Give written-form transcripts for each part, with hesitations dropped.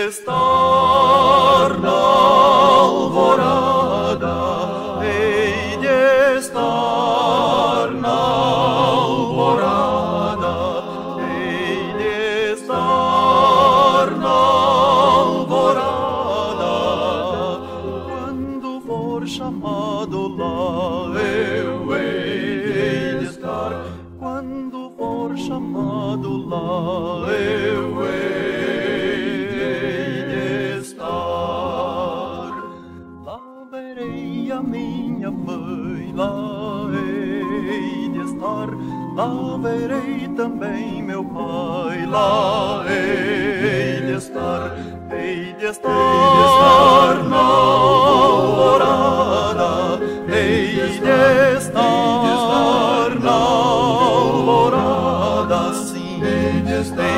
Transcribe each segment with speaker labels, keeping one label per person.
Speaker 1: estar na alvorada, hei de estar na alvorada, hei de estar na alvorada. Quando for chamado lá, eu hei de estar. Quando for chamado lá, eu hei de estar. Lá verei a minha mãe, lá hei de estar. Lá verei também meu pai, lá hei de estar. Hei de estar na alvorada, hei de estar na alvorada, sim, hei de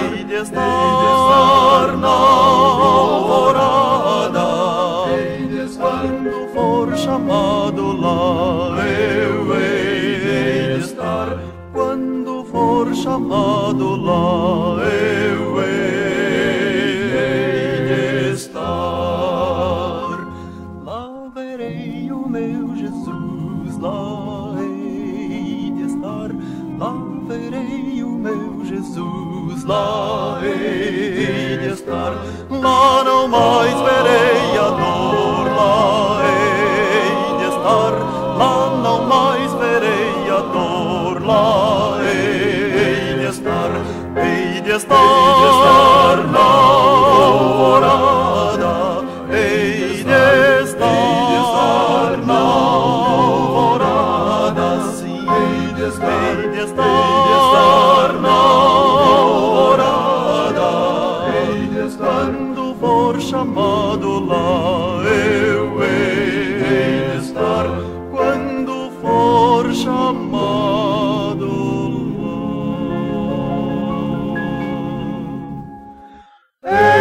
Speaker 1: estar na alvorada. Quando for chamado lá, eu hei de estar. Quando for chamado lá, eu hei de estar. Lá verei o meu Jesus, lá hei de estar. Lá verei o meu Jesus, lá hei de estar. Lá não mais verei a dor, lá hei de estar. Lá não mais verei a dor, lá hei de estar. Hei de estar na alvorada, hei de estar na alvorada, sim, hei de estar na alvorada. Quando for chamado lá, eu hei de estar. Quando for chamado lá,